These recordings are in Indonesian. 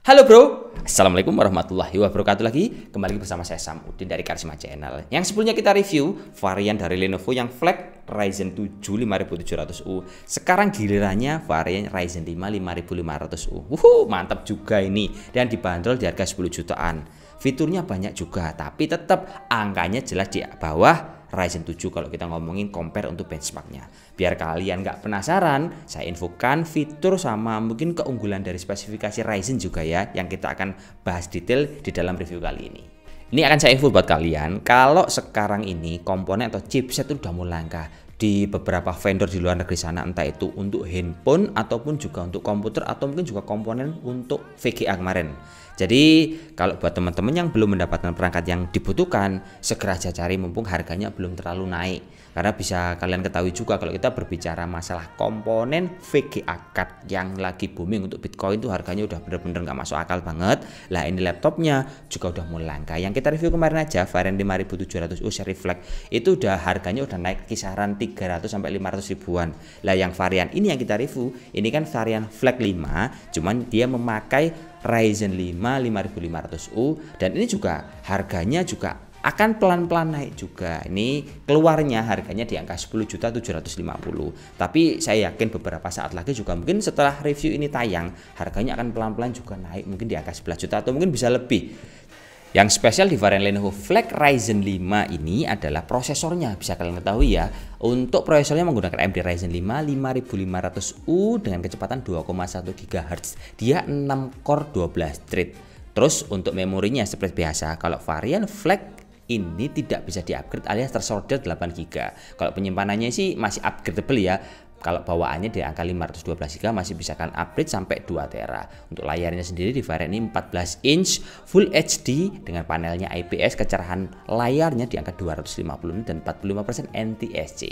Halo bro, Assalamualaikum warahmatullahi wabarakatuh lagi. Kembali bersama saya Sam Udin dari Karisma Channel. Yang sebelumnya kita review varian dari Lenovo yang Flex Ryzen 7 5700U. Sekarang gilirannya varian Ryzen 5 5500U. Mantap juga ini. Dan dibanderol di harga 10 jutaan. Fiturnya banyak juga, tapi tetap angkanya jelas di bawah Ryzen 7 kalau kita ngomongin compare untuk benchmarknya. Biar kalian nggak penasaran, saya infokan fitur sama mungkin keunggulan dari spesifikasi Ryzen juga ya, yang kita akan bahas detail di dalam review kali ini. Ini akan saya info buat kalian, kalau sekarang ini komponen atau chipset itu udah mulai langka di beberapa vendor di luar negeri sana, entah itu untuk handphone ataupun juga untuk komputer atau mungkin juga komponen untuk VGA kemarin. Jadi kalau buat teman-teman yang belum mendapatkan perangkat yang dibutuhkan, segera aja cari mumpung harganya belum terlalu naik. Karena bisa kalian ketahui juga kalau kita berbicara masalah komponen VGA card yang lagi booming untuk Bitcoin itu harganya udah bener-bener nggak masuk akal banget. Lah ini laptopnya juga udah mulai langka. Yang kita review kemarin aja varian 5700U seri Flex itu udah harganya udah naik kisaran 300 sampai 500 ribuan. Lah yang varian ini yang kita review ini kan varian Flex 5, cuman dia memakai Ryzen 5 5500U dan ini juga harganya juga akan pelan-pelan naik juga. Ini keluarnya harganya di angka 10.750.000. Tapi saya yakin beberapa saat lagi juga mungkin setelah review ini tayang, harganya akan pelan-pelan juga naik mungkin di angka 11 juta atau mungkin bisa lebih. Yang spesial di varian Lenovo Flex Ryzen 5 ini adalah prosesornya, bisa kalian ketahui ya. Untuk prosesornya menggunakan AMD Ryzen 5 5500U dengan kecepatan 2,1 GHz. Dia 6 core 12 thread. Terus untuk memorinya seperti biasa, kalau varian Flex ini tidak bisa di-upgrade alias tersolder 8 GB. Kalau penyimpanannya sih masih upgradable ya. Kalau bawaannya di angka 512 GB masih bisa kalian upgrade sampai 2 tera. Untuk layarnya sendiri di varian ini 14 inch Full HD dengan panelnya IPS, kecerahan layarnya di angka 250 dan 45% NTSC.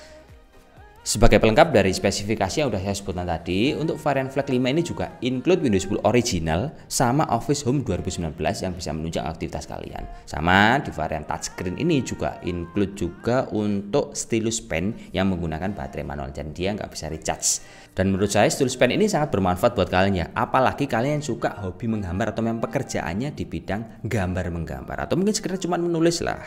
Sebagai pelengkap dari spesifikasi yang udah saya sebutkan tadi, untuk varian Flex 5 ini juga include Windows 10 original sama Office Home 2019 yang bisa menunjang aktivitas kalian. Sama di varian touchscreen ini juga include juga untuk stylus pen yang menggunakan baterai manual dan dia nggak bisa recharge. Dan menurut saya stylus pen ini sangat bermanfaat buat kalian ya, apalagi kalian yang suka hobi menggambar atau memang pekerjaannya di bidang gambar menggambar atau mungkin sekedar cuma menulis lah.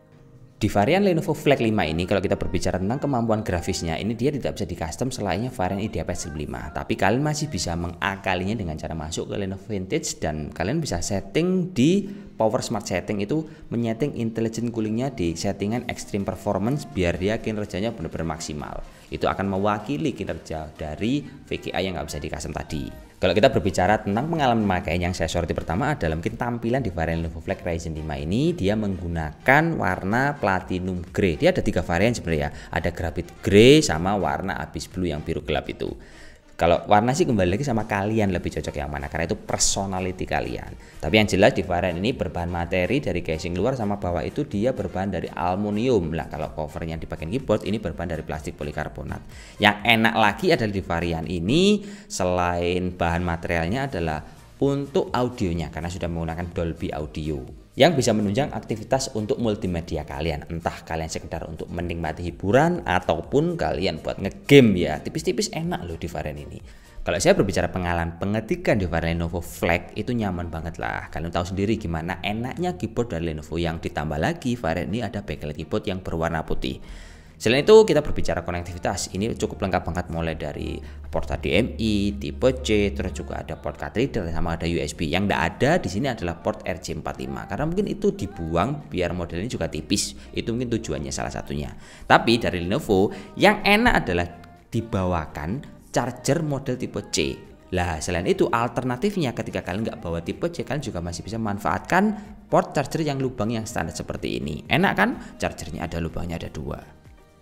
Di varian Lenovo Flex 5 ini kalau kita berbicara tentang kemampuan grafisnya, ini dia tidak bisa di custom selainnya varian IdeaPad 5, tapi kalian masih bisa mengakalinya dengan cara masuk ke Lenovo Vintage dan kalian bisa setting di Power Smart Setting, itu menyeting intelligent coolingnya di settingan Extreme Performance biar dia kinerjanya benar-benar maksimal. Itu akan mewakili kinerja dari VGA yang nggak bisa di custom tadi. Kalau kita berbicara tentang pengalaman memakai, yang saya soroti pertama adalah mungkin tampilan di varian Lenovo Flex Ryzen 5 ini dia menggunakan warna Platinum Grey. Dia ada 3 varian sebenarnya, ada Graphite Grey sama warna Abyss Blue yang biru gelap itu. Kalau warna sih kembali lagi sama kalian lebih cocok yang mana, karena itu personality kalian. Tapi yang jelas di varian ini berbahan materi dari casing luar sama bawah itu dia berbahan dari aluminium. Lah kalau covernya di bagian keyboard ini berbahan dari plastik polikarbonat. Yang enak lagi adalah di varian ini selain bahan materialnya adalah untuk audionya, karena sudah menggunakan Dolby Audio yang bisa menunjang aktivitas untuk multimedia kalian, entah kalian sekedar untuk menikmati hiburan ataupun kalian buat ngegame ya, tipis-tipis enak loh di varian ini. Kalau saya berbicara pengalaman pengetikan di varian Lenovo Flex itu nyaman banget lah. Kalian tahu sendiri gimana enaknya keyboard dari Lenovo, yang ditambah lagi varian ini ada backlight keyboard yang berwarna putih. Selain itu kita berbicara konektivitas, ini cukup lengkap banget mulai dari port HDMI, tipe C, terus juga ada port card reader sama ada USB. Yang tidak ada di sini adalah port RJ45 karena mungkin itu dibuang biar modelnya juga tipis. Itu mungkin tujuannya salah satunya. Tapi dari Lenovo yang enak adalah dibawakan charger model tipe C. Lah selain itu alternatifnya ketika kalian nggak bawa tipe C, kalian juga masih bisa memanfaatkan port charger yang lubang yang standar seperti ini. Enak kan? Chargernya ada lubangnya, ada 2.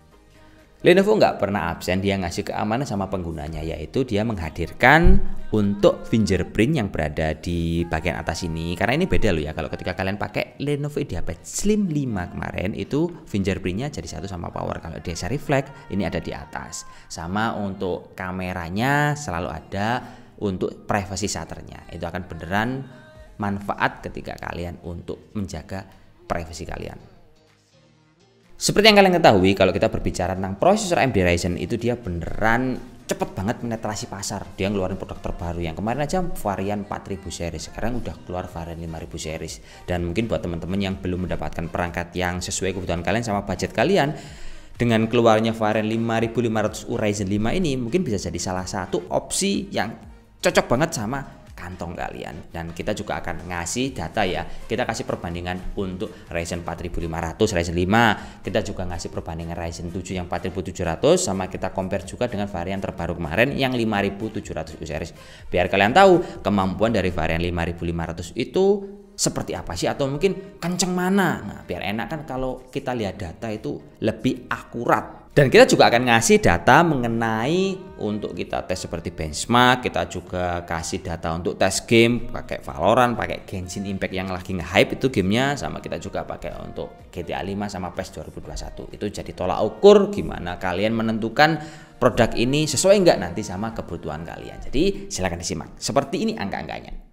Lenovo nggak pernah absen dia ngasih keamanan sama penggunanya, yaitu dia menghadirkan untuk fingerprint yang berada di bagian atas ini. Karena ini beda loh ya, kalau ketika kalian pakai Lenovo IdeaPad Slim 5 kemarin itu fingerprintnya jadi satu sama power. Kalau di seri Flex ini ada di atas. Sama untuk kameranya selalu ada untuk privacy shutternya. Itu akan beneran manfaat ketika kalian untuk menjaga privasi kalian. Seperti yang kalian ketahui, kalau kita berbicara tentang prosesor AMD Ryzen itu dia beneran cepet banget menetrasi pasar. Dia ngeluarin produk terbaru yang kemarin aja varian 4000 series, sekarang udah keluar varian 5000 series. Dan mungkin buat teman-teman yang belum mendapatkan perangkat yang sesuai kebutuhan kalian sama budget kalian, dengan keluarnya varian 5500U Ryzen 5 ini mungkin bisa jadi salah satu opsi yang cocok banget sama kantong kalian. Dan kita juga akan ngasih data ya, kita kasih perbandingan untuk Ryzen 4500 Ryzen 5, kita juga ngasih perbandingan Ryzen 7 yang 4700, sama kita compare juga dengan varian terbaru kemarin yang 5700U series, biar kalian tahu kemampuan dari varian 5500 itu seperti apa sih, atau mungkin kenceng mana. Nah, biar enak kan kalau kita lihat data itu lebih akurat. Dan kita juga akan ngasih data mengenai untuk kita tes seperti benchmark, kita juga kasih data untuk tes game pakai Valorant, pakai Genshin Impact yang lagi nge-hype itu gamenya, sama kita juga pakai untuk GTA 5 sama PES 2021. Itu jadi tolak ukur gimana kalian menentukan produk ini sesuai enggak nanti sama kebutuhan kalian. Jadi silahkan disimak. Seperti ini angka-angkanya.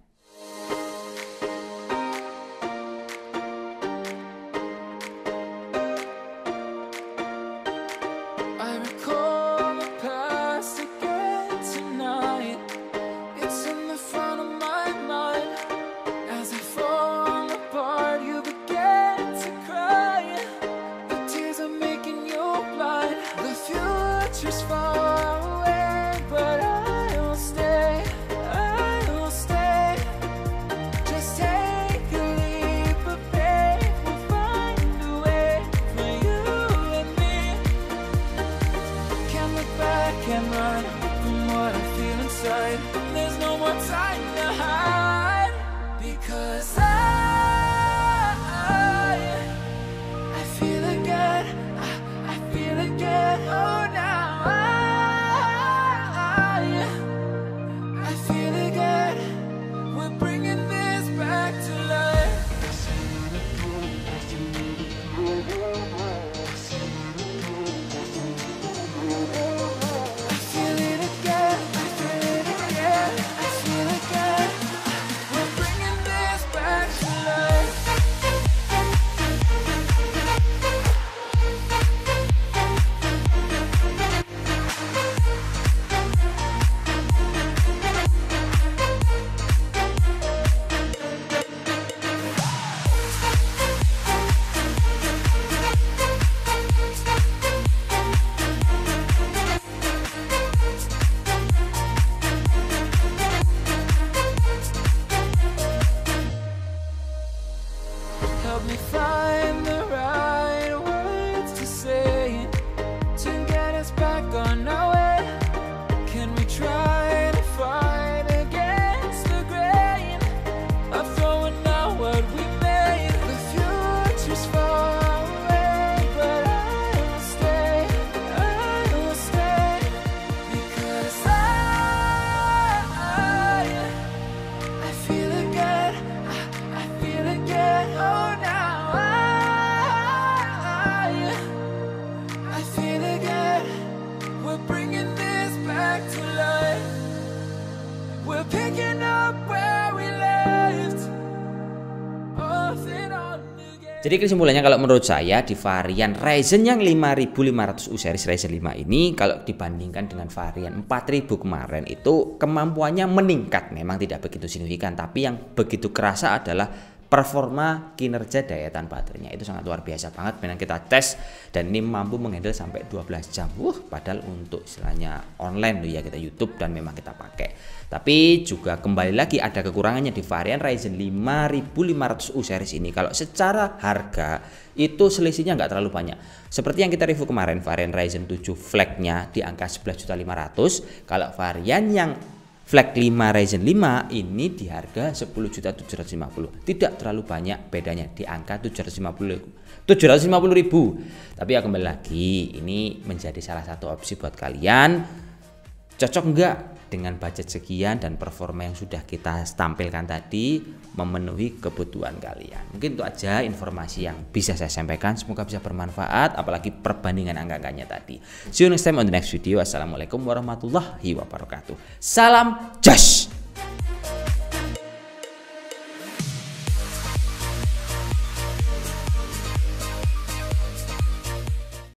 There's no more time to hide, because I feel again, I feel again. Oh, now I feel again. We're bringing this back to life. Help me find the right words to say to get us back on our way. Can we try to fight against the grain of throwing out what we made? The future's far away, but I will stay, because I feel again, I feel again. Oh, picking up where we left. Jadi kesimpulannya kalau menurut saya di varian Ryzen yang 5500U series Ryzen 5 ini, kalau dibandingkan dengan varian 4000 kemarin itu kemampuannya meningkat, memang tidak begitu signifikan, tapi yang begitu kerasa adalah performa kinerja daya tahan baterainya itu sangat luar biasa banget. Memang kita tes dan ini mampu menghandle sampai 12 jam. Padahal untuk istilahnya online loh ya, kita YouTube dan memang kita pakai. Tapi juga kembali lagi ada kekurangannya di varian Ryzen 5500U series ini. Kalau secara harga itu selisihnya nggak terlalu banyak. Seperti yang kita review kemarin, varian Ryzen 7 flagnya di angka 11.500.000. Kalau varian yang flag 5 Ryzen 5 ini di harga 10.750.000. Tidak terlalu banyak bedanya di angka 750.000. Tapi ya kembali lagi, ini menjadi salah satu opsi buat kalian. Cocok enggak dengan budget sekian dan performa yang sudah kita tampilkan tadi memenuhi kebutuhan kalian. Mungkin itu aja informasi yang bisa saya sampaikan, semoga bisa bermanfaat, apalagi perbandingan angka-angkanya tadi. See you next time on the next video. Assalamualaikum warahmatullahi wabarakatuh. Salam Josh.